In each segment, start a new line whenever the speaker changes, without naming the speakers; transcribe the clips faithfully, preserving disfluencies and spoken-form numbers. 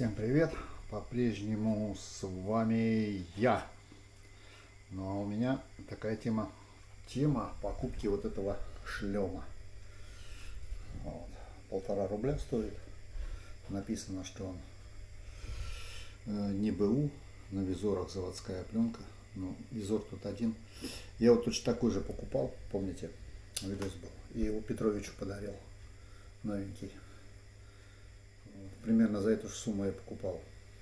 Всем привет! По-прежнему с вами я. Ну а у меня такая тема, тема покупки вот этого шлема. Вот. Полтора рубля стоит. Написано, что он э, не БУ, на визорах заводская пленка. Ну, визор тут один. Я вот точно такой же покупал, помните, видос был. И его Петровичу подарил, новенький. Примерно за эту же сумму я покупал.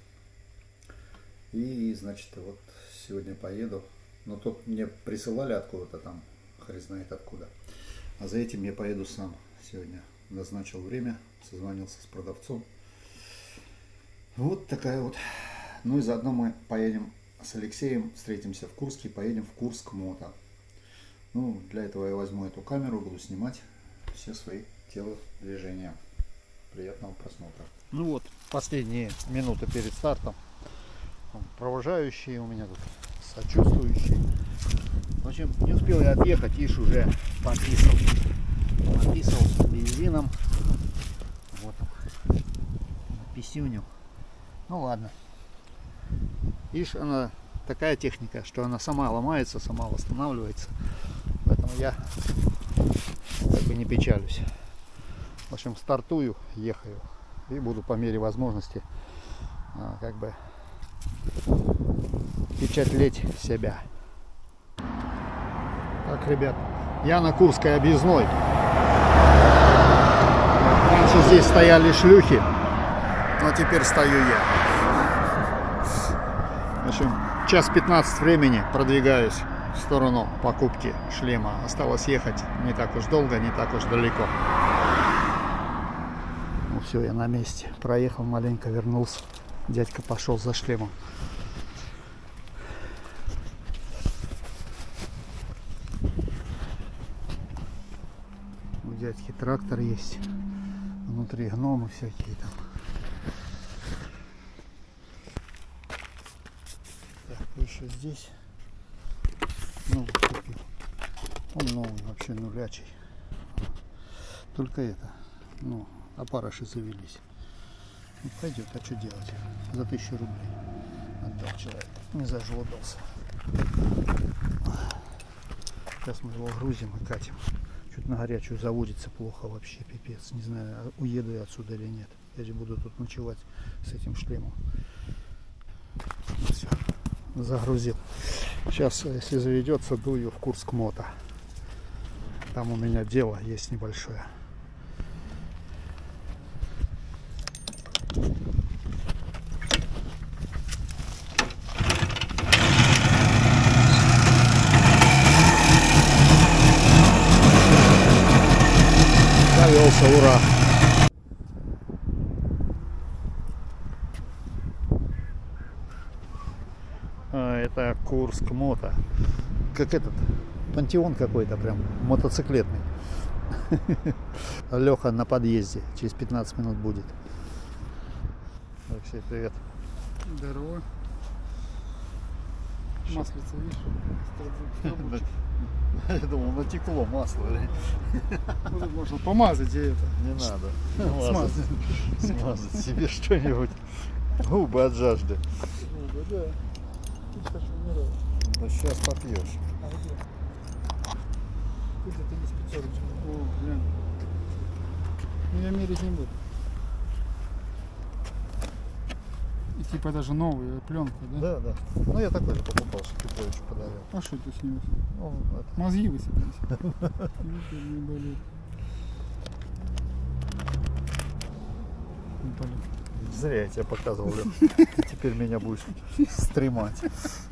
И, значит, вот сегодня поеду. Но тут мне присылали откуда-то там, хрен знает откуда. А за этим я поеду сам сегодня. Назначил время, созвонился с продавцом. Вот такая вот. Ну и заодно мы поедем с Алексеем, встретимся в Курске, поедем в Курск мото. Ну, для этого я возьму эту камеру, буду снимать все свои телодвижения. Приятного просмотра. Ну вот, последние минуты перед стартом. Провожающие у меня тут, сочувствующие. В общем, не успел я отъехать, ишь уже пописал. Пописал бензином. Вот он, писюню. Ну ладно. Ишь, она такая техника, что она сама ломается, сама восстанавливается. Поэтому я как бы не печалюсь. В общем, стартую, ехаю и буду по мере возможности а, как бы впечатлить себя. Так, ребят, я на Курской объездной. Раньше здесь стояли шлюхи, но теперь стою я. В общем, час пятнадцать времени продвигаюсь в сторону покупки шлема. Осталось ехать не так уж долго, не так уж далеко. Все, я на месте. Проехал маленько, вернулся. Дядька пошел за шлемом. У дядьки трактор есть. Внутри гномы всякие там. Так, еще здесь. Ну, купил. Он новый, вообще нулячий. Только это, ну, опарыши завелись. Ну, пойдет, а что делать? За тысячу рублей отдал человек. Не зажлобился. Сейчас мы его грузим и катим. Чуть на горячую заводится плохо вообще, пипец. Не знаю, уеду я отсюда или нет. Я же буду тут ночевать с этим шлемом. Все, загрузил. Сейчас, если заведется, дую в Курск мото. Там у меня дело есть небольшое. Завелся, ура! А, это Курск мото. Как этот пантеон какой-то прям мотоциклетный. Леха на подъезде. Через пятнадцать минут будет. Алексей, привет.
Здорово. Маслица, видишь?
Я думал, натекло масло.
Тут можно помазать и это.
Не надо. Смазать. Смазать себе что-нибудь. Губы от жажды.
Губы, да. Ты сейчас умираешь.
Ну сейчас попьешь.
А где? Где-то есть пятерочка. О, блин. Ну я мерить не буду. И типа даже новая пленка, да?
Да, да. Ну я такой же покупал, что Петрович подарил.
А что это с ним?
Ну, это...
Мозги высыпались. Не болит. Не болит.
Зря я тебя показывал, Лёх. Ты теперь меня будешь стримать.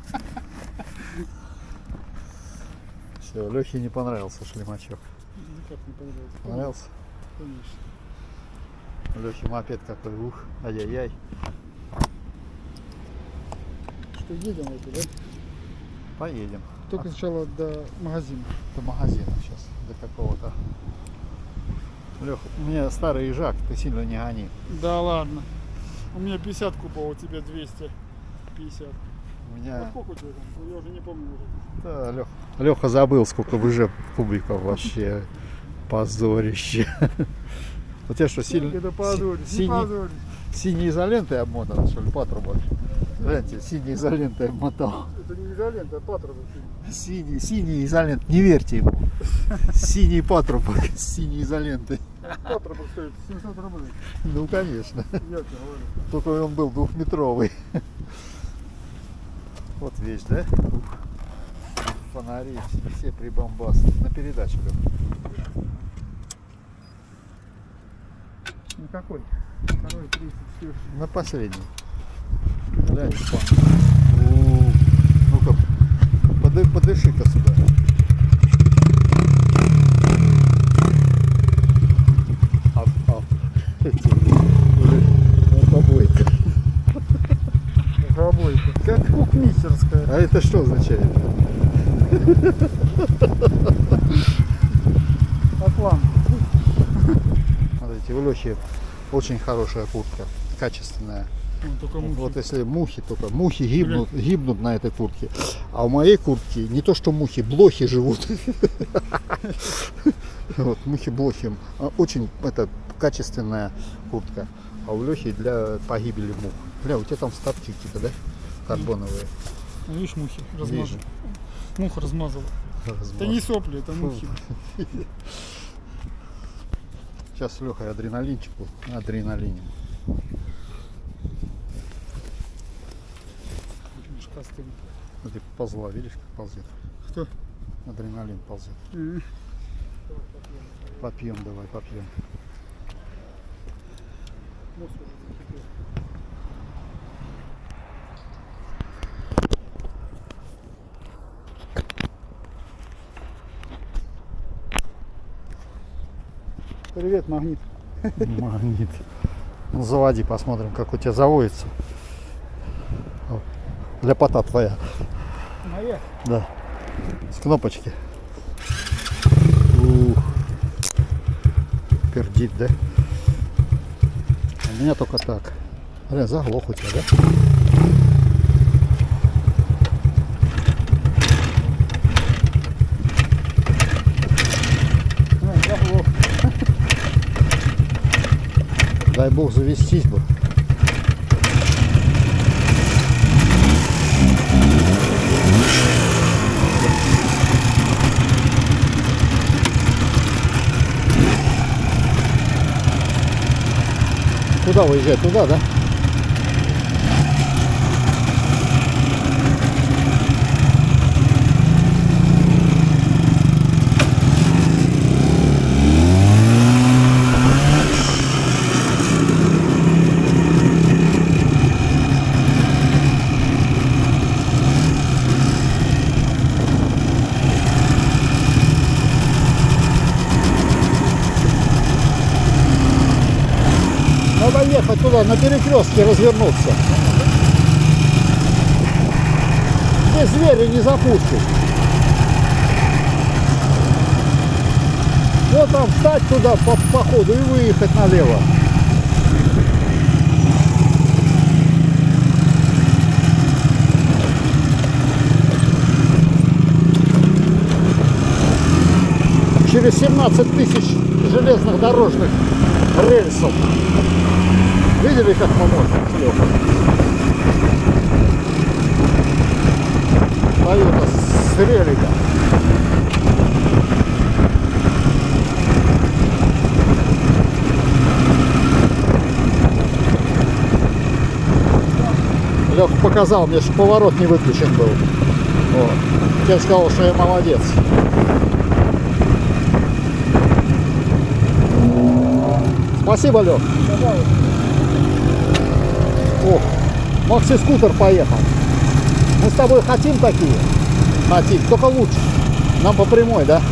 Все, Лёхе не понравился шлемачок.
Никак не понравился.
Понравился?
Конечно.
Лёхе мопед какой, ух, ай-яй-яй.
Что, едем это, да?
Поедем.
Только
а...
сначала до магазина.
До магазина сейчас, до какого-то. Лёх, у меня старый ежак, ты сильно не гони.
Да ладно. У меня пятьдесят кубов, у тебя двести пятьдесят.
У меня...
А сколько у тебя там? Я уже не помню уже.
Да, Лех... Леха забыл, сколько уже кубиков вообще. Позорище. У тебя что, сильно...
Это позорище,
Синий...
не позорище.
Синей изолентой обмотан, что ли, патрубок? Гляньте, синей изолентой обмотал.
Это не изолента, а патрубок.
Синий, синий изолент, не верьте ему. Синий патрубок с синей изолентой.
Патрубок стоит семьсот рублей.
Ну, конечно.
Я тебе говорю.
Только он был двухметровый. Вот вещь, да? Фонари все прибамбасы. На передачу.
На какой? Второй, тридцать четыре.
На последний. Глянь, ну-ка, поды, подыши-ка сюда. А, а, эти, ну, побойка.
Побойка. Как кухмистерская.
А это что означает?
Атлант.
Смотрите, у Лехи очень хорошая куртка, качественная.
Ну, только мухи.
Вот если мухи, только мухи гибнут, гибнут на этой куртке. А у моей куртки не то что мухи, блохи живут. Вот, мухи-блохи. Очень это качественная куртка. А у Лехи для погибели мух. Бля, у тебя там вставки какие-то, да? Карбоновые.
Видишь, мухи размазали. Муха размазала. Это не сопли, это мухи.
Сейчас с Лехой адреналинчику, адреналинем. Вот и ползла, видишь, как ползет?
Кто?
Адреналин ползет. Mm-hmm. Попьем, давай, попьем.
Привет, магнит.
Магнит. Ну, заводи, посмотрим, как у тебя заводится. Ляпота твоя.
Моя?
Да. С кнопочки. Ух. Пердит, да? У меня только так. Блин, заглох у тебя, да?
А, заглох.
Дай бог завестись бы. Куда выезжать? Туда, да? Надо ехать туда, на перекрестке развернуться. Здесь звери не запустят. Вот там встать туда по, по ходу и выехать налево. Через семнадцать тысяч железных дорожных рельсов. Видели, как мы можем с Лехой? Toyota с релика. Леха показал мне, что поворот не выключен был. Вот. Я сказал, что я молодец. Спасибо, Лех. О, Макси-скутер поехал. Мы с тобой хотим такие? Хотим, только лучше. Нам по прямой, да?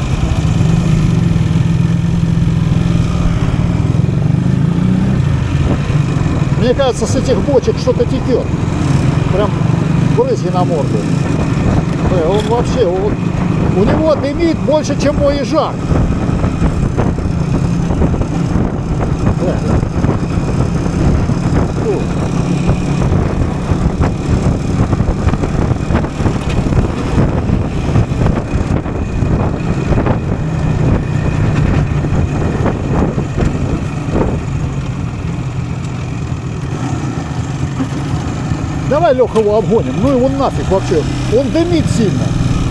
Мне кажется, с этих бочек что-то текет. Прям брызги на морду. Он вообще, он, у него дымит больше, чем мой ежак. давай, Леха, его обгоним. Ну его нафиг вообще. Он дымит сильно.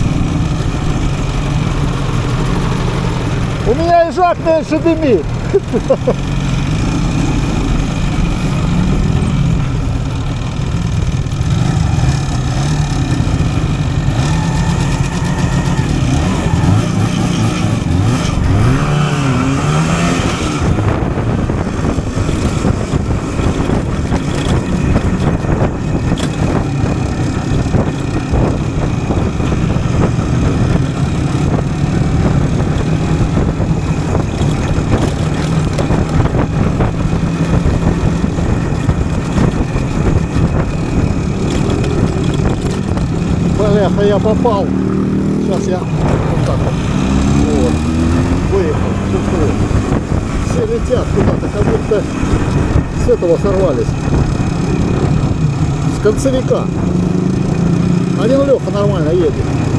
У меня и Жак меньше дымит. Бляха, я попал. Сейчас я вот так вот. Вот. Выехал. Чувствую. Все летят куда-то, как будто с этого сорвались. С концевика. Один Леха нормально едет.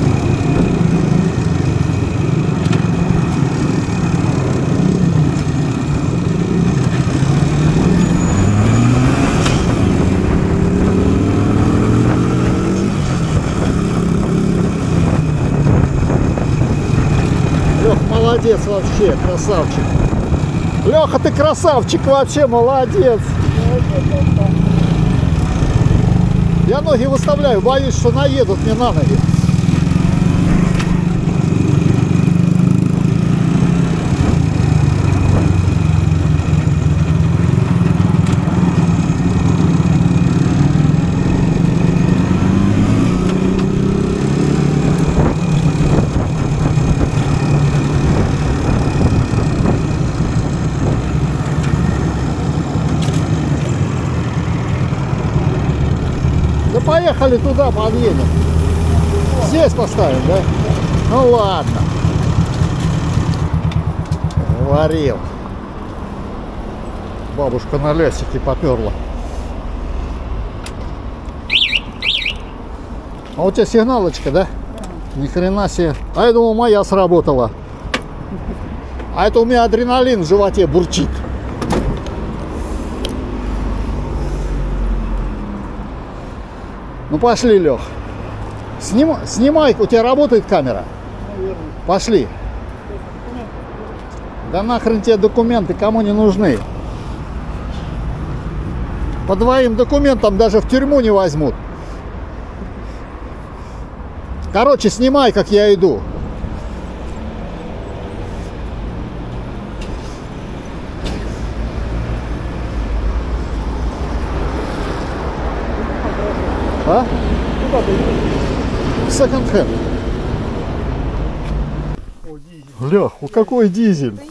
Молодец вообще, красавчик. Леха, ты красавчик вообще, молодец. Я ноги выставляю, боюсь, что наедут мне на ноги. Поехали туда, подъедем. Здесь поставим, да? Ну ладно. Варил. Бабушка на лясике поперла. А у тебя сигналочка, да? Ни хрена себе. А я думал, моя сработала. А это у меня адреналин в животе бурчит. Ну пошли, Лех. Сним... Снимай, у тебя работает камера? Наверное. Пошли. Да нахрен тебе документы, кому не нужны? По двоим документам даже в тюрьму не возьмут. Короче, снимай, как я иду. А? Секонд-хенд. Лех, у какой дизель?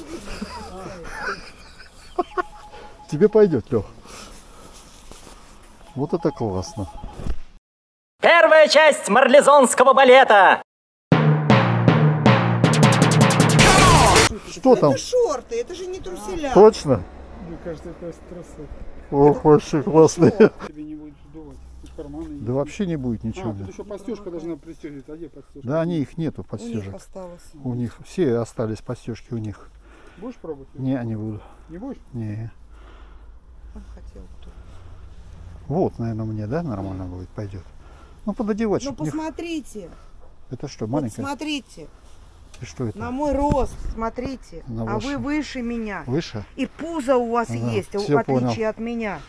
Тебе пойдет, Лех. Вот это классно.
Первая часть марлезонского балета.
Что там?
Это шорты, это же не труселя.
Точно?
Мне кажется, это трусы.
Ох, вообще классные.
Тебе не будет сдувать. Тут карманы.
Да вообще не будет ничего.
А, тут еще подстежка должна пристегивать. А где подстежка?
Да, они их нету,
У них
подстежек.
осталось.
У них все остались подстежки у них.
Будешь пробовать?
Не, не буду.
Не будешь?
Не.
Он хотел кто.
Вот, наверное, мне, да, нормально будет, пойдет. Ну, пододевать,
Ну
чтоб не-
посмотрите.
Это что,
Вот
маленькая?
смотрите.
И что это?
На мой рост, смотрите.
На
а
ваш-
вы выше меня.
Выше?
И пузо у вас
Ага,
есть, в
всё
отличие
понял.
от меня.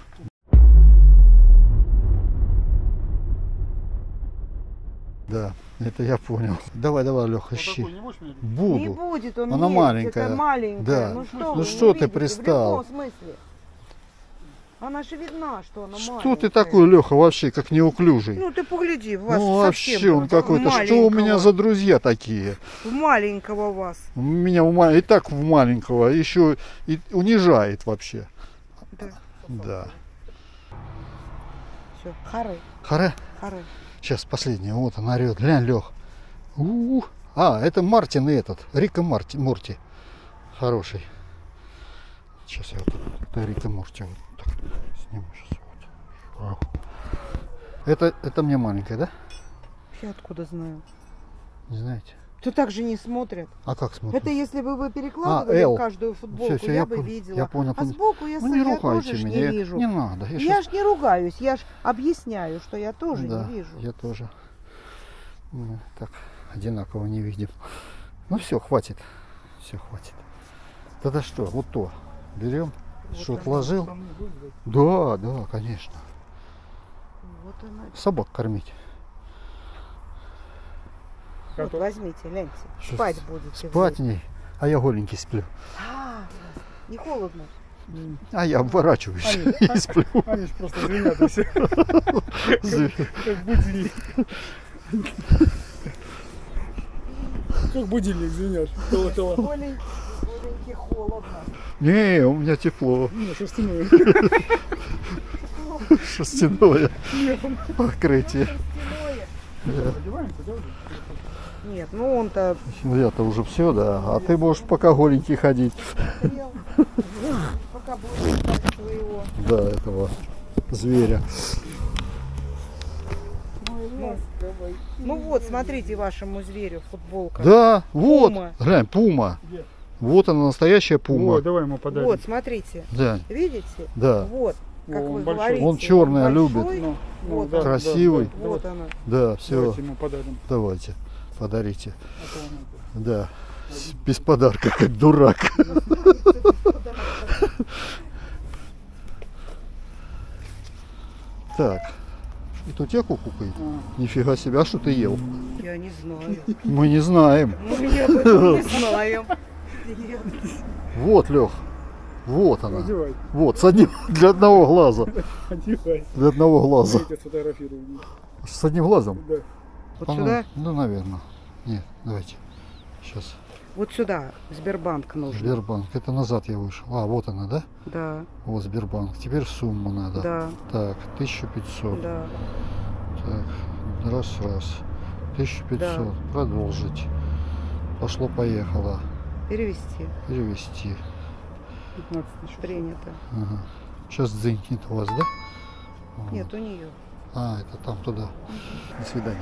Да, это я понял. Давай, давай, Леха,
Вот
ищи.
такой не будешь мерить?
Буду.
Не будет он
Она
есть,
маленькая.
это маленькая.
Да.
Ну что,
Ну
вы,
что
не
ты
видите?
пристал?
В любом смысле. Она же видна, что она
Что
маленькая.
ты такой, Леха, вообще, как неуклюжий?
Ну ты погляди, у вас
Ну
совсем
вообще, он какой-то. Что у меня
маленького.
за друзья такие?
В маленького вас.
У меня у ма- и так в маленького, еще и унижает вообще.
Да.
Да.
Все, хары,
Харе?
хары.
Сейчас последний. Вот он орет. Глянь, Лех. У-у-у. А, это Мартин и этот. Рика Марти, Морти. Хороший. Сейчас я вот это Рика Морти вот так сниму. Сейчас вот. Это, это мне маленькая, да?
Я откуда знаю?
Не знаете?
То так же не смотрят.
А как смотрят?
Это если бы вы перекладывали
А, Л.
в каждую футболку,
Всё, всё,
я,
я
бы
пон-
видела.
я понял,
а
понял.
сбоку я,
Ну
с-
не
я
ругайте
тоже ж
меня,
не
я-
вижу.
не надо. Я,
Я
щас-
ж не ругаюсь, я ж объясняю, что я тоже
Да,
не вижу.
я тоже. Ну, так, одинаково не видим. Ну все, хватит. Все, хватит. Тогда что, вот то берем, что отложил. Да, да, конечно.
Вот она.
Собак кормить.
Вот возьмите, гляньте.
Что,
Спать будете.
Спать в
вы.
ней, а я голенький сплю.
А, не холодно.
А я обворачиваюсь и сплю.
Они же просто звенят и все. Как будильник. Как будильник звенят. Колокола.
Голенький, голенький холодно.
Не, у меня тепло.
Не, шерстяное.
Шерстяное покрытие.
Стеное.
Одеваемся, да, уже?
Нет, ну он-то
Ну я-то уже все, да. А ты можешь пока голенький ходить.
стрел. Пока будет ждать своего.
Да, этого зверя.
Ну вот, смотрите, вашему зверю футболка.
Да, вот,
Пума.
глянь, пума.
Где?
Вот она, настоящая пума.
О, давай ему подарим.
Вот, смотрите.
Да,
Видите?
да.
Вот, как
О,
вы
он большой.
говорите.
Он черное любит.
большой.
Ну, ну,
Вот
да,
он.
Красивый.
да, да.
Вот
Давай-
она.
Да, все,
Давайте ему подарим.
давайте, подарите.
А то он это-
Да, с- без подарка, как дурак. Так, и тут я кукукает.
А.
Нифига себе, а что ты ел?
Я не знаю.
Мы не знаем.
Мы об этом не знаем. Нет.
Вот, Лех, вот она.
Одевай,
Вот, с одним, для одного глаза.
одевай.
Для одного глаза.
Давайте сфотографируем.
С одним глазом?
Да.
Вот
По-моему,
сюда?
Ну, наверное. Нет, давайте. Сейчас.
Вот сюда. Сбербанк нужен.
Сбербанк. Это назад я вышел. А, вот она, да?
Да,
Вот Сбербанк. Теперь сумму надо.
да,
Так, тысяча пятьсот.
да.
Так, раз, раз. тысяча пятьсот. Продолжить. Пошло-поехало.
Перевести.
Перевести.
пятнадцать тысяч.
Принято.
Ага. Сейчас дзынькнет у вас, да? Вот.
Нет, у нее.
А, это там туда. До свидания.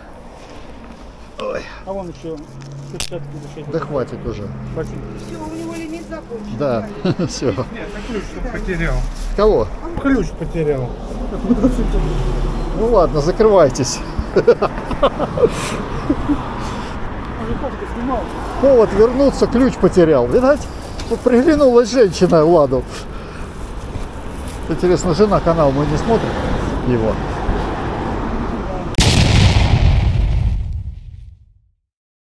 А вон еще перчатки зашить.
Да хватит уже.
Спасибо.
Все, у него лимит закончен.
Да, все.
Нет, я ключ потерял.
Кого?
Ключ потерял.
Ну ладно, закрывайтесь.
А как ты снимал?
Повод вернуться, ключ потерял. Видать, вот приглянулась женщина Владу. Интересно, жена канал мы не смотрим его.